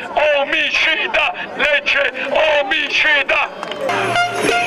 omicida, legge omicida.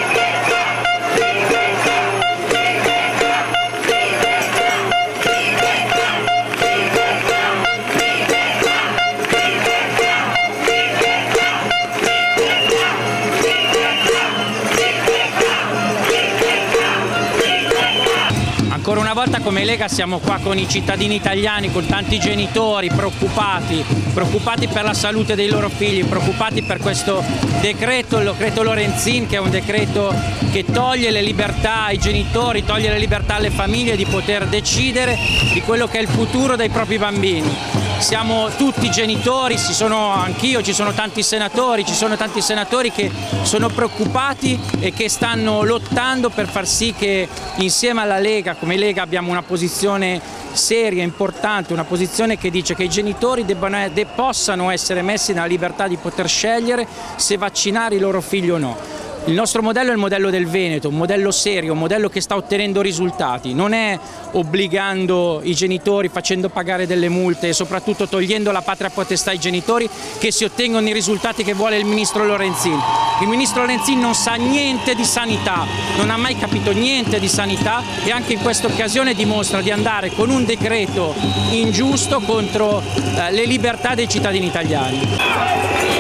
Ancora una volta come Lega siamo qua con i cittadini italiani, con tanti genitori preoccupati per la salute dei loro figli, preoccupati per questo decreto, il decreto Lorenzin, che è un decreto che toglie le libertà ai genitori, toglie le libertà alle famiglie di poter decidere di quello che è il futuro dei propri bambini. Siamo tutti genitori, anch'io, ci sono tanti senatori che sono preoccupati e che stanno lottando per far sì che insieme alla Lega, come Lega, abbiamo una posizione seria, importante, una posizione che dice che i genitori possano essere messi nella libertà di poter scegliere se vaccinare i loro figli o no. Il nostro modello è il modello del Veneto, un modello serio, un modello che sta ottenendo risultati, non è obbligando i genitori, facendo pagare delle multe e soprattutto togliendo la patria potestà ai genitori che si ottengono i risultati che vuole il ministro Lorenzin. Il ministro Lorenzin non sa niente di sanità, non ha mai capito niente di sanità e anche in questa occasione dimostra di andare con un decreto ingiusto contro le libertà dei cittadini italiani.